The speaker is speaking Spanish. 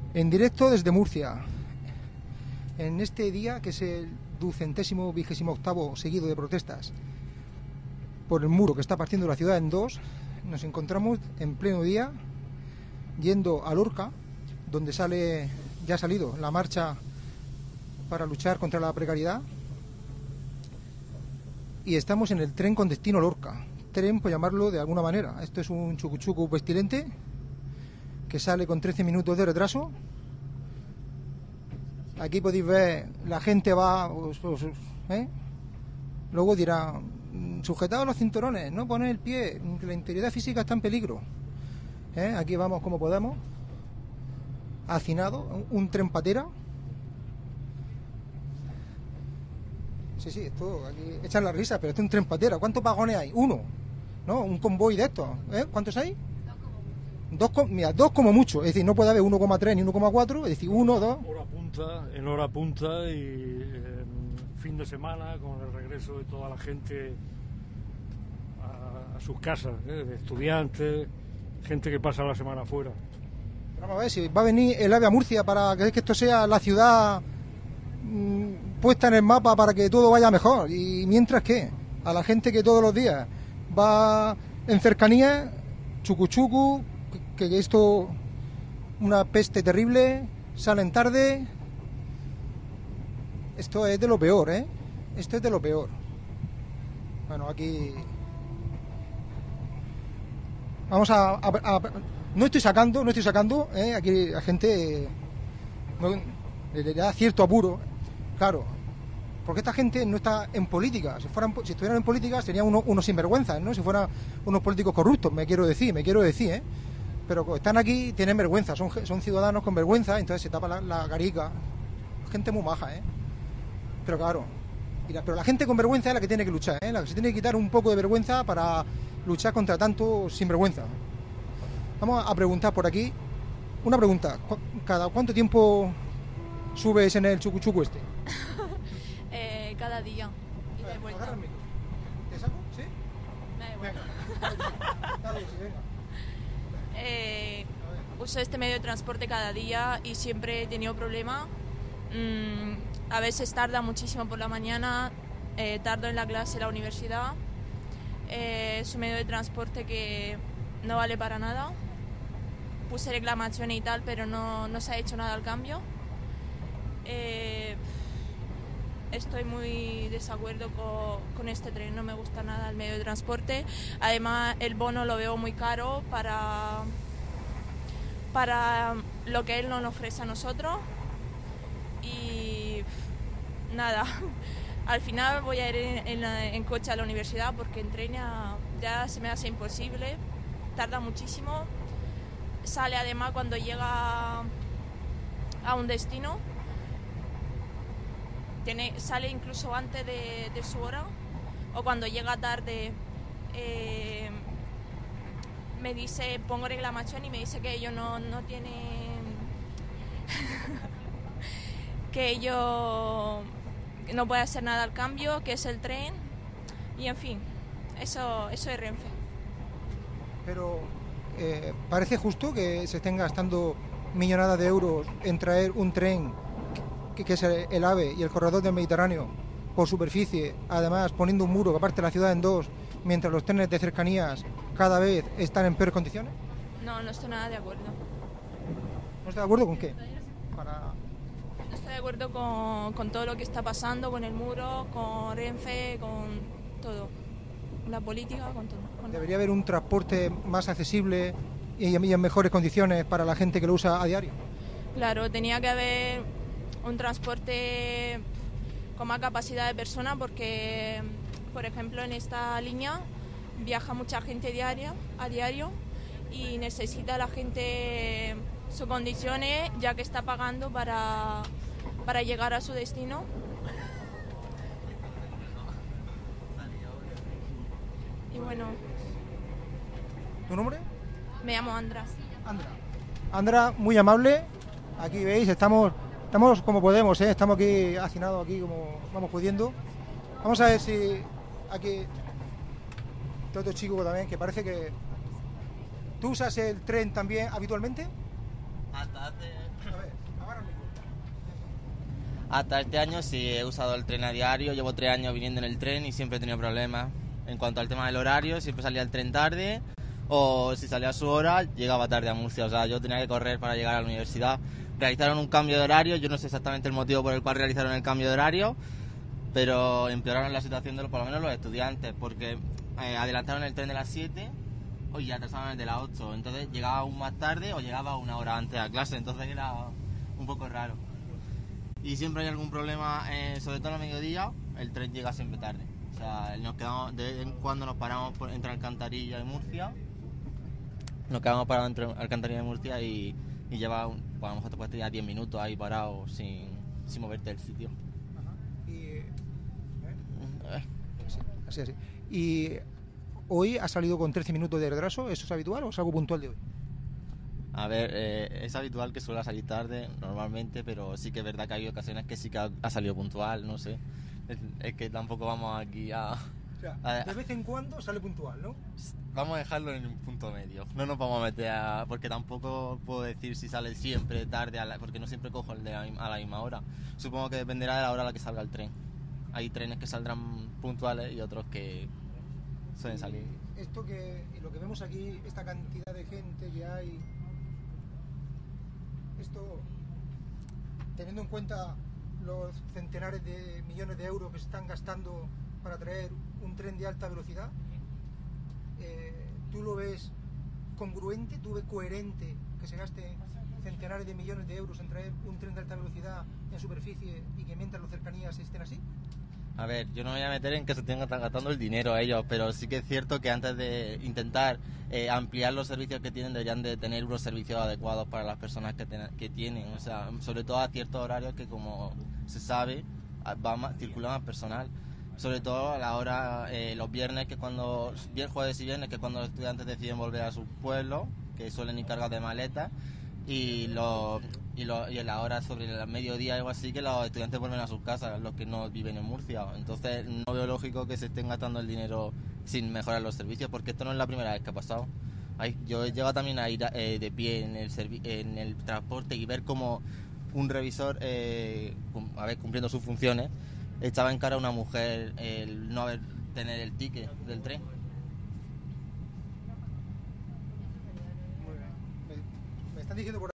En directo desde Murcia, en este día que es el 228º seguido de protestas por el muro que está partiendo la ciudad en dos, nos encontramos en pleno día yendo a Lorca, donde ya ha salido la marcha para luchar contra la precariedad, y estamos en el tren con destino Lorca, tren por llamarlo de alguna manera. Esto es un chucuchucu pestilente que sale con 13 minutos de retraso. Aquí podéis ver, la gente va, luego dirá, sujetados los cinturones, no poner el pie, que la integridad física está en peligro. Aquí vamos como podemos, hacinado, un tren patera. Sí, esto, aquí echan la risa, pero esto es un tren patera. ¿Cuántos vagones hay? Uno, ¿no? Un convoy de estos, ¿cuántos hay? Dos como mucho, es decir, no puede haber 1,3 ni 1,4, es decir, 1, 2. En hora punta y fin de semana con el regreso de toda la gente a sus casas, de estudiantes, gente que pasa la semana fuera. Vamos a ver si va a venir el AVE a Murcia para que esto sea la ciudad puesta en el mapa para que todo vaya mejor. Y mientras que a la gente que todos los días va en cercanía, chucuchucu, que esto una peste terrible, salen tarde. Esto es de lo peor, esto es de lo peor. Bueno, aquí vamos no estoy sacando, aquí la gente le da cierto apuro, claro, porque esta gente no está en política. Si estuvieran en política serían unos sinvergüenzas, ¿no? Si fueran unos políticos corruptos, me quiero decir, pero están aquí, tienen vergüenza, son ciudadanos con vergüenza, entonces se tapa la carica. Gente muy maja, pero claro, pero la gente con vergüenza es la que tiene que luchar, la que se tiene que quitar un poco de vergüenza para luchar contra tanto sinvergüenza. Vamos a preguntar por aquí, una pregunta, ¿cada cuánto tiempo subes en el chucuchucu este? Cada día, y de vuelta. Agarra el micro. ¿Te saco? ¿Sí? Me da igual. Dale, sí, venga. Uso este medio de transporte cada día y siempre he tenido problemas. A veces tarda muchísimo por la mañana, tardo en la clase en la universidad. Es un medio de transporte que no vale para nada. Puse reclamaciones y tal, pero no se ha hecho nada al cambio. Estoy muy desacuerdo con este tren, no me gusta nada el medio de transporte. Además, el bono lo veo muy caro para lo que él nos ofrece a nosotros. Y nada, al final voy a ir en coche a la universidad porque en tren ya se me hace imposible, tarda muchísimo. Sale además cuando llega a un destino. Sale incluso antes de su hora, o cuando llega tarde me dice, pongo reclamación y me dice que ellos no tienen que ellos no pueden hacer nada al cambio, que es el tren, y en fin, eso es Renfe. Pero parece justo que se estén gastando millonadas de euros en traer un tren que es el AVE y el corredor del Mediterráneo por superficie, además poniendo un muro que parte la ciudad en dos, mientras los trenes de cercanías cada vez están en peores condiciones? No estoy nada de acuerdo. ¿No está de acuerdo con qué? No estoy de acuerdo con todo lo que está pasando, con el muro, con Renfe, con todo. La política, con todo. ¿Debería haber un transporte más accesible y en mejores condiciones para la gente que lo usa a diario? Claro, tenía que haber un transporte con más capacidad de personas porque, por ejemplo, en esta línea viaja mucha gente a diario y necesita la gente sus condiciones ya que está pagando para llegar a su destino. Y bueno. ¿Tu nombre? Me llamo Andra. Andra, muy amable. Aquí veis, estamos como podemos, estamos aquí hacinados aquí como vamos pudiendo. Vamos a ver si aquí otro chico también que parece que... ¿Tú usas el tren también habitualmente? Hasta este año sí he usado el tren a diario, llevo 3 años viniendo en el tren y siempre he tenido problemas. En cuanto al tema del horario, siempre salía el tren tarde, o si salía a su hora, llegaba tarde a Murcia. O sea, yo tenía que correr para llegar a la universidad. Realizaron un cambio de horario, yo no sé exactamente el motivo por el cual realizaron el cambio de horario, pero empeoraron la situación de por lo menos los estudiantes, porque adelantaron el tren de las 7 y ya atrasaron el de las 8. Entonces llegaba aún más tarde o llegaba una hora antes a clase, entonces era un poco raro. Y siempre hay algún problema, sobre todo a mediodía, el tren llega siempre tarde. O sea, nos quedamos, de vez en cuando nos paramos entre Alcantarilla y Murcia. Nos quedamos parados entre Alcantarilla y Murcia y lleva, pues a lo mejor te puedes tirar 10 minutos ahí parado sin moverte del sitio. Ajá. Sí, así. ¿Y hoy ha salido con 13 minutos de retraso? ¿Eso es habitual o es algo puntual de hoy? A ver, es habitual que suele salir tarde normalmente, pero sí que es verdad que hay ocasiones que sí que ha salido puntual, no sé. Es que tampoco vamos aquí a... O sea, de vez en cuando sale puntual, ¿no? Vamos a dejarlo en un punto medio. No nos vamos a meter a... Porque tampoco puedo decir si sale siempre tarde, porque no siempre cojo el de a la misma hora. Supongo que dependerá de la hora a la que salga el tren. Hay trenes que saldrán puntuales y otros que suelen salir. Lo que vemos aquí, esta cantidad de gente que hay... Esto, teniendo en cuenta los centenares de millones de euros que se están gastando para traer un tren de alta velocidad, ¿tú lo ves congruente, tú ves coherente que se gaste centenares de millones de euros en traer un tren de alta velocidad en superficie y que mientras las cercanías estén así? A ver, yo no me voy a meter en que se estén gastando el dinero a ellos, pero sí que es cierto que antes de intentar ampliar los servicios que tienen, deberían de tener unos servicios adecuados para las personas que tienen, o sea, sobre todo a ciertos horarios que, como se sabe, circula más personal, sobre todo a la hora, los viernes, que cuando jueves y viernes, que es cuando los estudiantes deciden volver a sus pueblos, que suelen ir cargados de maletas, y en la hora sobre el mediodía o algo así, que los estudiantes vuelven a sus casas, los que no viven en Murcia. Entonces no veo lógico que se estén gastando el dinero sin mejorar los servicios, porque esto no es la primera vez que ha pasado. Yo he llegado también a ir de pie en el transporte y ver cómo un revisor, cumpliendo sus funciones, echaba en cara a una mujer el no tener el ticket del tren. Muy bien. Me están diciendo por